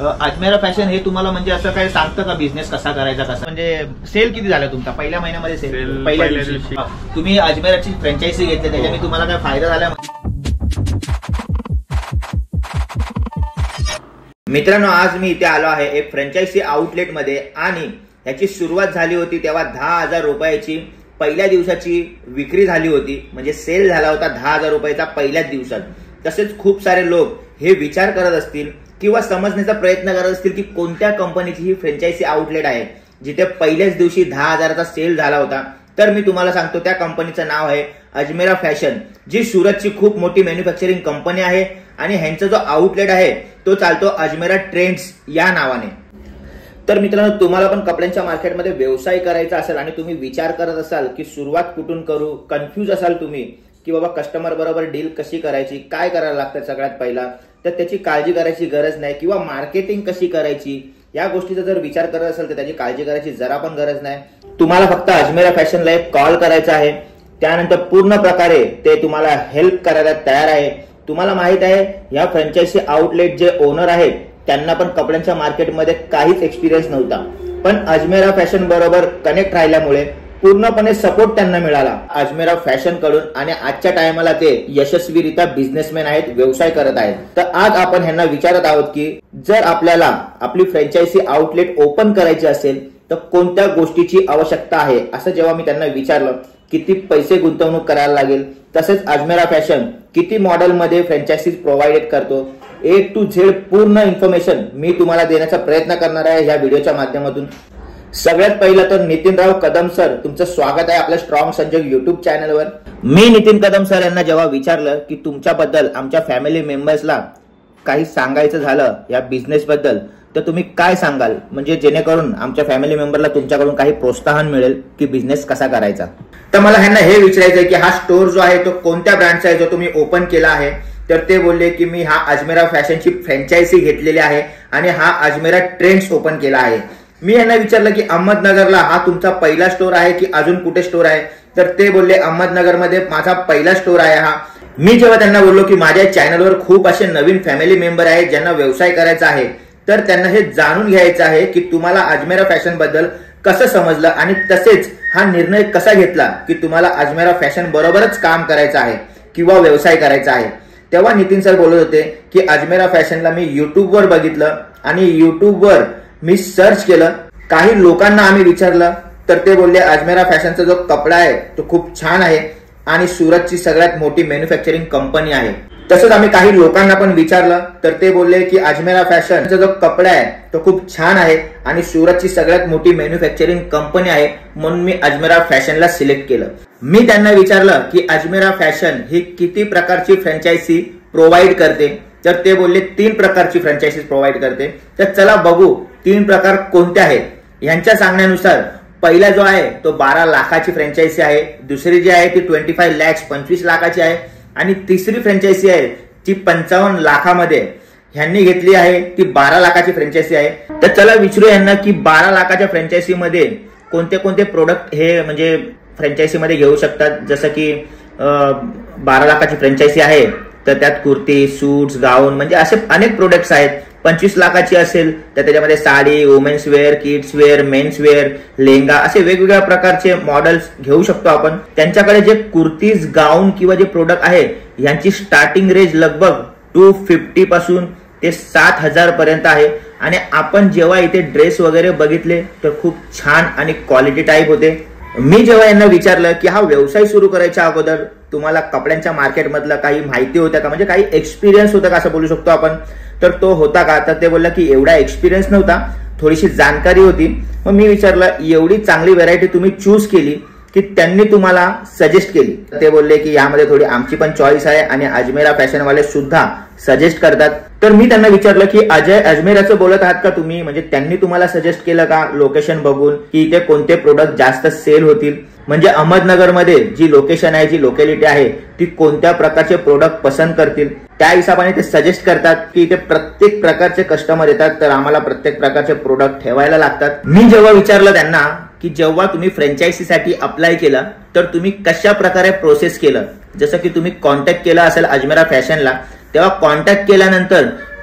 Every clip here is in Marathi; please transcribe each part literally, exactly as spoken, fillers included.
अजमेरा फॅशन हे तुम्हाला म्हणजे असं काय सांगतं का बिझनेस कसा करायचा, कसा म्हणजे सेल किती झाला तुमचा पहिल्या महिन्यामध्ये? सेल पहिल्या दिवशी तुम्ही अजमेराची फ्रँचायझी घेतली, त्याच्याने तुम्हाला काय फायदा झाला? मित्रांनो, आज मी इथे आलो आहे एक फ्रँचायझी आउटलेट मध्ये आणि याची सुरुवात झाली होती तेव्हा दहा हजार रुपयाची पहिल्या दिवसाची विक्री झाली होती, म्हणजे सेल झाला होता दहा हजार रुपयाचा पहिल्याच दिवसात. तसेच खूप सारे लोक हे विचार करत असतील किंवा समजण्याचा प्रयत्न करत असतील की कोणत्या कंपनीची ही फ्रँचायझी आउटलेट आहे जिथे पहिल्याच दिवशी दहा हजाराचा सेल झाला होता. तर मी तुम्हाला सांगतो, त्या कंपनीचं नाव आहे अजमेरा फॅशन, जी सुरतची खूप मोठी मॅन्युफॅक्चरिंग कंपनी आहे आणि ह्यांचा जो आउटलेट आहे तो चालतो अजमेरा ट्रेंड्स या नावाने. तर मित्रांनो, तुम्हाला पण कपड्यांच्या मार्केटमध्ये व्यवसाय करायचा असेल आणि तुम्ही विचार करत असाल की सुरुवात कुठून करू, कन्फ्यूज असाल तुम्ही की बाबा कस्टमर बरोबर डील कशी करायची, काय करायला लागतं सगळ्यात पहिला, तर त्याची काळजी करायची गरज नाही, किंवा मार्केटिंग कशी करायची या गोष्टीचा जर विचार करत असेल तर त्याची काळजी करायची जरा पण गरज नाही. तुम्हाला फक्त अजमेरा फॅशनला एक कॉल करायचा आहे, त्यानंतर पूर्ण प्रकारे ते तुम्हाला हेल्प करायला तयार आहे. तुम्हाला माहित आहे या फ्रँचायझी आउटलेट जे ओनर आहेत त्यांना पण कपड्यांच्या मार्केटमध्ये काहीच एक्सपिरियन्स नव्हता, पण अजमेरा फॅशन बरोबर कनेक्ट राहिल्यामुळे पूर्णपणे सपोर्ट त्यांना मिळाला अजमेरा फॅशन कडून आणि आजच्या टायमाला ते यशस्वीरित्या बिझनेसमॅन आहेत, व्यवसाय करत आहेत. तर आज आपण ह्यांना विचारत आहोत की जर आपल्याला आपली फ्रँचायझी आउटलेट ओपन करायची असेल तर कोणत्या गोष्टीची आवश्यकता आहे, असं जेव्हा मी त्यांना विचारलं, किती पैसे गुंतवणूक करायला लागेल, तसेच अजमेरा फॅशन किती मॉडेल मध्ये फ्रँचायझी प्रोव्हाइड करतो, ए टू झेड पूर्ण इन्फॉर्मेशन मी तुम्हाला देण्याचा प्रयत्न करणार आहे या व्हिडिओच्या माध्यमातून. सगळ्यात पहिलं तर नितीनराव कदम सर, तुमचं स्वागत आहे आपल्या स्ट्रॉंग संजोग युट्यूब चॅनलवर. मी नितीन कदम सर यांना जेव्हा विचारलं की तुमच्याबद्दल आमच्या फॅमिली मेंबर्सला काही सांगायचं झालं या बिझनेस बद्दल तर तुम्ही काय सांगाल, म्हणजे जेणेकरून आमच्या फॅमिली मेंबरला तुमच्याकडून काही प्रोत्साहन मिळेल की बिझनेस कसा करायचा. तर मला ह्यांना हे विचारायचंय की हा स्टोर जो आहे तो कोणत्या ब्रँडचा आहे जो तुम्ही ओपन केला आहे. तर ते बोलले की मी हा अजमेरा फॅशनची फ्रँचायझी घेतलेली आहे आणि हा अजमेरा ट्रेंड्स ओपन केला आहे. मी यांना विचारलं की अहमदनगरला हा तुमचा पहिला स्टोर आहे की अजून कुठे स्टोर आहे, तर ते बोलले अहमदनगरमध्ये माझा पहिला स्टोर आहे हा. मी जेव्हा त्यांना बोललो की माझ्या चॅनलवर खूप असे नवीन फॅमिली मेंबर आहेत ज्यांना व्यवसाय करायचा आहे, तर त्यांना हे जाणून घ्यायचं आहे की तुम्हाला अजमेरा फॅशन बद्दल कसं समजलं आणि तसेच हा निर्णय कसा घेतला की तुम्हाला अजमेरा फॅशन बरोबरच काम करायचं आहे किंवा व्यवसाय करायचा आहे. तेव्हा नितीन सर बोलत होते की अजमेरा फॅशनला मी युट्यूबवर बघितलं आणि युट्यूबवर मी सर्च केलं, काही लोकांना आम्ही विचारलं तर ते बोलले अजमेरा फॅशनचा जो कपडा आहे तो खूप छान आहे आणि सुरतची सगळ्यात मोठी मॅन्युफॅक्चरिंग कंपनी आहे. तसंच आम्ही काही लोकांना पण विचारलं तर ते बोलले की अजमेरा फॅशनचा जो कपडा आहे तो खूप छान आहे आणि सुरतची सगळ्यात मोठी मॅन्युफॅक्चरिंग कंपनी आहे, म्हणून मी अजमेरा फॅशनला सिलेक्ट केलं. मी त्यांना विचारलं की अजमेरा फॅशन ही किती प्रकारची फ्रँचायझी प्रोव्हाइड करते, तर ते बोलले तीन प्रकारची फ्रँचायझी प्रोव्हाइड करते. तर चला बघू तीन प्रकार कोणते आहेत. यांच्या सांगण्यानुसार पहिला जो आहे तो बारा लाखाची फ्रँचायझी आहे, दुसरी जी आहे ती ट्वेंटी फाईव्ह लॅक्स पंचवीस लाखाची आहे आणि तिसरी फ्रँचायझी आहे ती पंचावन्न लाखामध्ये ह्यांनी घेतली आहे, ती बारा लाखाची फ्रँचायझी आहे. तर चला विचारू यांना की बारा लाखाच्या फ्रँचायझी मध्ये कोणते कोणते प्रोडक्ट हे म्हणजे फ्रँचायझी मध्ये घेऊ शकतात. जसं की बारा लाखाची फ्रँचायझी आहे तर त्यात कुर्ती, सूट्स, गाऊन म्हणजे असे अनेक प्रोडक्ट्स आहेत. पंचवीस लाखाची असेल तर त्याच्यामध्ये sari, womens wear, kids wear, mens wear, lehenga असे वेगवेगळ्या प्रकारचे मॉडेल्स घेऊ शकतो आपण. त्यांच्याकडे जे कुर्तीज, गाऊन किंवा जे प्रोडक्ट आहे यांची स्टार्टिंग रेंज लगभग टू फिफ्टी पासून ते सात हजार पर्यंत आहे. आणि आपण जेव्हा इथे ड्रेस वगैरे बघितले तर खूप छान आणि क्वालिटी टाईप होते. मी जेव्हा यांना विचारलं की हा व्यवसाय सुरू करायच्या अगोदर तुम्हाला कपड्यांच्या मार्केटमधलं काही माहिती होतं का, म्हणजे काही एक्सपिरियन्स होतं का असं बोलू शकतो आपण, तर तो होता का, तर ते बोलला की एवढा एक्सपिरियन्स नव्हता, थोडीशी जाणकारी होती. मग मी विचारलं एवढी चांगली व्हरायटी तुम्ही चूज केली की त्यांनी तुम्हाला सजेस्ट केली. ते बोलले की यामध्ये थोडी आमची पण चॉईस आहे आणि अजमेरा फॅशनवाले सुद्धा सजेस्ट करतात. तर मी त्यांना विचारलं की अजय अजमेराचं बोलत आहात का तुम्ही, म्हणजे त्यांनी तुम्हाला सजेस्ट केलं का लोकेशन बघून की इथे कोणते प्रोडक्ट जास्त सेल होतील, म्हणजे अहमदनगरमध्ये जी लोकेशन आहे, जी लोकॅलिटी आहे ती कोणत्या प्रकारचे प्रोडक्ट पसंत करतील, त्या हिशोबाने ते सजेस्ट करतात की इथे प्रत्येक प्रकारचे कस्टमर येतात तर आम्हाला प्रत्येक प्रकारचे प्रोडक्ट ठेवायला लागतात. मी जेव्हा विचारलं त्यांना की जेव्हा तुम्ही फ्रँचायझीसाठी अप्लाय केलं तर तुम्ही कशा प्रकारे प्रोसेस केलं, जसं की तुम्ही कॉन्टॅक्ट केला असेल अजमेरा फॅशनला, तेव्हा कॉन्टॅक्ट केल्यानंतर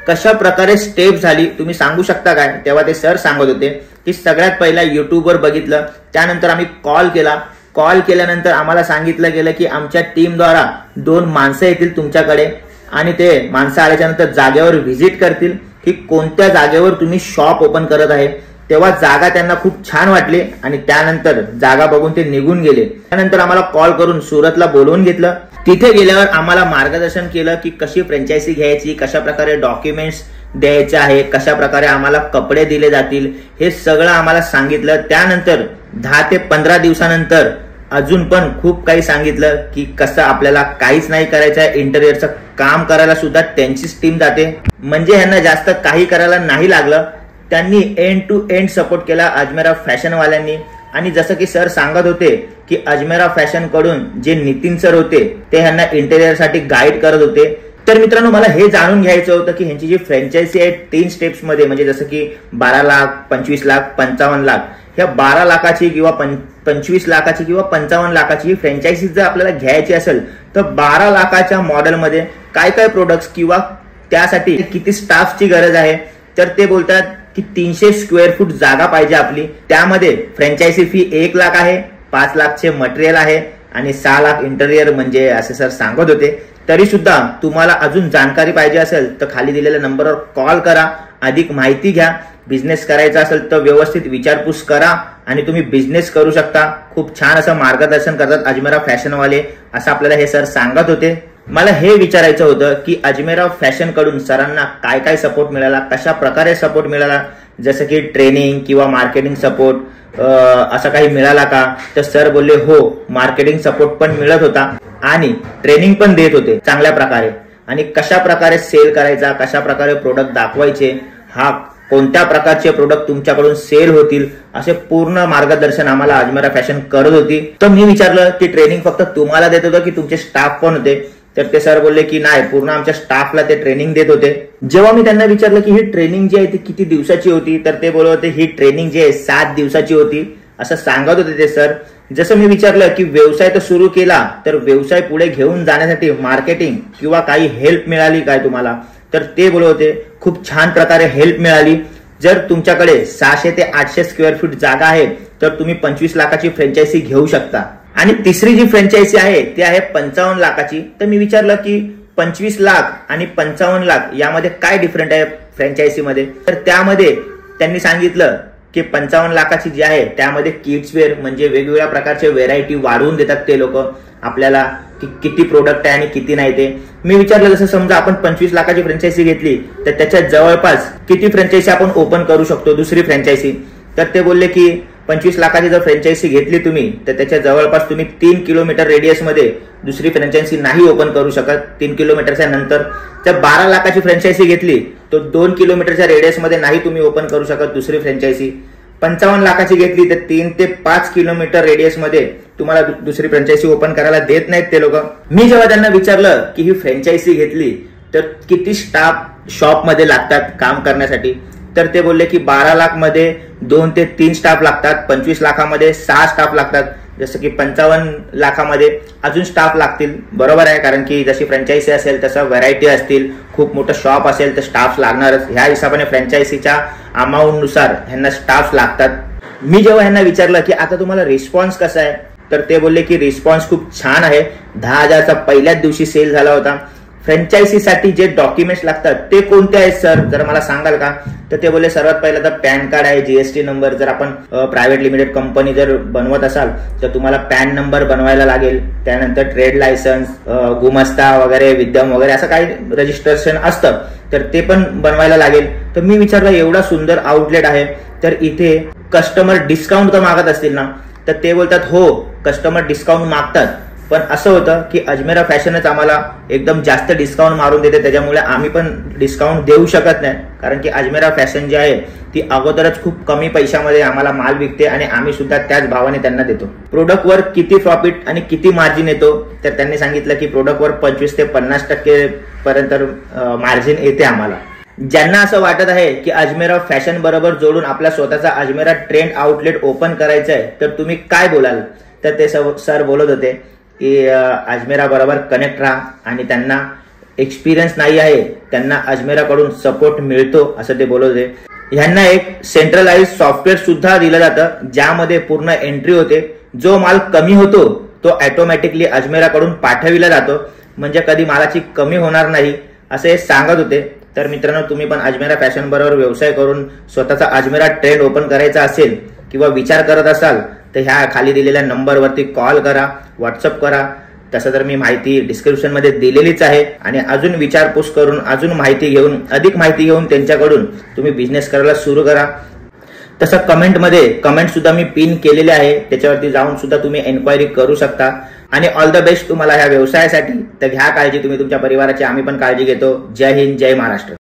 कशा प्रकारे स्टेप झाली तुम्ही सांगू शकता काय? तेव्हा ते सर सांगत होते की सगळ्यात पहिला युट्यूबवर बघितलं, त्यानंतर आम्ही कॉल केला, कॉल केल्यानंतर आम्हाला सांगितलं गेलं की आमच्या टीमद्वारा दोन माणसं येतील तुमच्याकडे आणि ते माणसं आल्याच्या नंतर जागेवर व्हिजिट करतील की कोणत्या जागेवर तुम्ही शॉप ओपन करत आहे. तेव्हा जागा त्यांना खूप छान वाटली आणि त्यानंतर जागा बघून ते निघून गेले. त्यानंतर आम्हाला कॉल करून सुरतला बोलवून घेतलं. तिथे गेल्यावर आम्हाला मार्गदर्शन केलं की कशी फ्रँचायझी घ्यायची, कशा प्रकारे डॉक्युमेंट्स द्यायचे आहे, कशा प्रकारे आम्हाला कपडे दिले जातील, हे सगळं आम्हाला सांगितलं. त्यानंतर दहा ते पंधरा दिवसानंतर अजून पण खूप काही सांगितलं की कसं आपल्याला काहीच नाही करायचं आहे, इंटेरियरचं काम करायला सुद्धा त्यांचीच टीम जाते. म्हणजे ह्यांना जास्त काही करायला नाही लागलं. त्यांनी एंड टू एंड सपोर्ट केला अजमेरा फॅशनवाल्यांनी. आणि जसं की सर सांगत होते की अजमेरा फॅशन कडून जे नितीन सर होते ते ह्यांना इंटेरियरसाठी गाईड करत होते. तर मित्रांनो, मला हे जाणून घ्यायचं होतं की ह्यांची जी फ्रँचायझी आहे तीन स्टेप्स मध्ये, म्हणजे जसं की बारा लाख, पंचवीस लाख, पंचावन्न लाख, ह्या बारा लाखाची किंवा पंचवीस लाखाची किंवा पंचावन्न लाखाची फ्रँचायझी जर आपल्याला घ्यायची असेल तर बारा लाखाच्या मॉडेलमध्ये काय काय प्रोडक्ट्स किंवा त्यासाठी किती स्टाफची गरज आहे. तर ते बोलतात की तीनशे स्क्वेअर फूट जागा पाहिजे आपली. त्यामध्ये फ्रँचायझी फी एक लाख आहे, पाच लाखचे मटेरियल आहे आणि सहा लाख इंटेरियर म्हणजे असे सर सांगत होते. तरी सुद्धा तुम्हाला अजून जाणकारी पाहिजे असेल तर खाली दिलेल्या नंबरवर कॉल करा, अधिक माहिती घ्या. बिझनेस करायचा असेल तर व्यवस्थित विचारपूस करा आणि तुम्ही बिझनेस करू शकता. खूप छान असं मार्गदर्शन करतात अजमेरा फॅशनवाले, असं आपल्याला हे सर सांगत होते. मला हे विचारायचं होतं की अजमेरा फॅशन कडून सरांना काय काय सपोर्ट मिळाला, कशा प्रकारे सपोर्ट मिळाला, जसं की ट्रेनिंग किंवा मार्केटिंग सपोर्ट असं काही मिळाला का? तर सर बोलले हो, मार्केटिंग सपोर्ट पण मिळत होता आणि ट्रेनिंग पण देत होते चांगल्या प्रकारे. आणि कशा प्रकारे सेल करायचा, कशा प्रकारे प्रोडक्ट दाखवायचे, हा कोणत्या प्रकारचे प्रोडक्ट तुमच्याकडून सेल होतील, असे पूर्ण मार्गदर्शन आम्हाला अजमेरा फॅशन करत होती. तर मी विचारलं की ट्रेनिंग फक्त तुम्हाला देत होतं की तुमचे स्टाफ पण होते? तर ते सर बोलले की नाही, पूर्ण आमच्या स्टाफला ते ट्रेनिंग देत होते. जेव्हा मी त्यांना विचारलं की ही ट्रेनिंग जी आहे ती किती दिवसाची होती, तर ते बोलत होते ही ट्रेनिंग जी आहे सात दिवसाची होती, असं सांगत होते ते सर. जसं मी विचारलं की व्यवसाय तर सुरू केला, तर व्यवसाय पुढे घेऊन जाण्यासाठी मार्केटिंग किंवा काही हेल्प मिळाली काय तुम्हाला? तर ते बोलत होते खूप छान प्रकारे हेल्प मिळाली. जर तुमच्याकडे सहाशे ते आठशे स्क्वेअर फूट जागा आहे तर तुम्ही पंचवीस लाखाची फ्रँचायझी घेऊ शकता. आणि तिसरी जी फ्रँचायझी आहे ती आहे पंचावन्न लाखाची. तर मी विचारलं की पंचवीस लाख आणि पंचावन्न लाख यामध्ये काय डिफरंट आहे फ्रँचायझी मध्ये? तर त्यामध्ये त्यांनी सांगितलं की पंचावन्न लाखाची जी आहे त्यामध्ये किड्स वेअर म्हणजे वेगवेगळ्या प्रकारचे व्हेरायटी वाढवून देतात ते लोक आपल्याला की किती प्रोडक्ट आहे आणि किती नाही ते. मी विचारलं जसं समजा आपण पंचवीस लाखाची फ्रँचायझी घेतली तर त्याच्या जवळपास किती फ्रँचायझी आपण ओपन करू शकतो दुसरी फ्रँचायझी? तर ते बोलले की पंचवीस लाखाची जर फ्रँचायझी घेतली तुम्ही तर त्याच्या जवळपास तुम्ही तीन किलोमीटर रेडियस मध्ये दुसरी फ्रँचायझी नाही ओपन करू शकत. तीन किलोमीटरच्या नंतर जर बारा लाखाची फ्रँचायझी घेतली तर दोन किलोमीटरच्या रेडियस मध्ये नाही तुम्ही ओपन करू शकत दुसरी फ्रँचायझी. पंचावन्न लाखाची घेतली तर तीन ते पाच किलोमीटर रेडियस मध्ये तुम्हाला दुसरी फ्रँचायझी ओपन करायला देत नाहीत ते लोक. मी जेव्हा त्यांना विचारलं की ही फ्रँचायझी घेतली तर किती स्टाफ शॉप मध्ये लागतात काम करण्यासाठी, तर ते बोलले की बारा लाख मध्ये दोन ते तीन स्टाफ लागतात, पंचवीस लाखामध्ये सहा स्टाफ लागतात, जसं की पंचावन्न लाखामध्ये अजून स्टाफ लागतील. बरोबर आहे, कारण की जशी फ्रँचायझी असेल तसं व्हरायटी असतील, खूप मोठं शॉप असेल तर स्टाफ लागणारच. ह्या हिशोबाने फ्रँचायझीच्या अमाऊंट नुसार ह्यांना स्टाफ लागतात. मी जेव्हा ह्यांना विचारलं की आता तुम्हाला रिस्पॉन्स कसा आहे, तर ते बोलले की रिस्पॉन्स खूप छान आहे. दहा हजारचा पहिल्याच दिवशी सेल झाला होता. फ्रँचायझीसाठी जे डॉक्युमेंट्स लागतात ते कोणते आहेत सर, जर मला सांगाल का? तर ते बोलले सर्वात पहिलं तर पॅन कार्ड आहे, जीएसटी नंबर. जर आपण प्रायव्हेट लिमिटेड कंपनी जर बनवत असाल तर तुम्हाला पॅन नंबर बनवायला लागेल. त्यानंतर ट्रेड लायसन्स, गुमस्ता वगैरे, विद्यम वगैरे असं काही रजिस्ट्रेशन असतं तर ते पण बनवायला लागेल. तर मी विचारलं एवढा सुंदर आउटलेट आहे तर इथे कस्टमर डिस्काउंट तर मागत असतील ना? तर ते बोलतात हो, कस्टमर डिस्काउंट मागतात, पण असं होतं की अजमेरा फॅशनच आम्हाला एकदम जास्त डिस्काउंट मारून देते, त्याच्यामुळे आम्ही पण डिस्काउंट देऊ शकत नाही. कारण की अजमेरा फॅशन जी आहे ती अगोदरच खूप कमी पैशामध्ये आम्हाला माल विकते आणि आम्ही सुद्धा त्याच भावाने त्यांना देतो. प्रोडक्टवर किती प्रॉफिट आणि किती मार्जिन येतो, तर त्यांनी सांगितलं की प्रोडक्टवर पंचवीस ते पन्नास टक्के पर्यंत मार्जिन येते आम्हाला. ज्यांना असं वाटत आहे की अजमेरा फॅशन बरोबर जोडून आपला स्वतःचा अजमेरा ट्रेंड आउटलेट ओपन करायचं आहे तर तुम्ही काय बोलाल? तर ते सर बोलत होते की अजमेरा बरोबर कनेक्ट राहा आणि त्यांना एक्सपिरियन्स नाही आहे त्यांना अजमेराकडून सपोर्ट मिळतो असं ते बोलत होते. ह्यांना एक सेंट्रलाइज सॉफ्टवेअर सुद्धा दिलं जातं ज्यामध्ये पूर्ण एंट्री होते. जो माल कमी होतो तो ऑटोमॅटिकली अजमेराकडून पाठविला जातो, म्हणजे कधी मालाची कमी होणार नाही असे सांगत होते. तर मित्रांनो, तुम्ही पण अजमेरा फॅशन बरोबर व्यवसाय करून स्वतःचा अजमेरा ट्रेंड ओपन करायचा असेल किंवा विचार करत असाल तर ह्या खाली दिलेल्या नंबरवरती कॉल करा, व्हॉट्सअप करा. तसं तर मी माहिती डिस्क्रिप्शन मध्ये दिलेलीच आहे आणि अजून विचारपूस करून अजून माहिती घेऊन अधिक माहिती घेऊन त्यांच्याकडून तुम्ही बिझनेस करायला सुरू करा. तसं कमेंटमध्ये कमेंट सुद्धा मी पिन केलेले आहे, त्याच्यावरती जाऊन सुद्धा तुम्ही एन्क्वायरी करू शकता. आणि ऑल द बेस्ट तुम्हाला ह्या व्यवसायासाठी. तर घ्या काळजी तुम्ही तुमच्या परिवाराची, आम्ही पण काळजी घेतो. जय हिंद, जय महाराष्ट्र.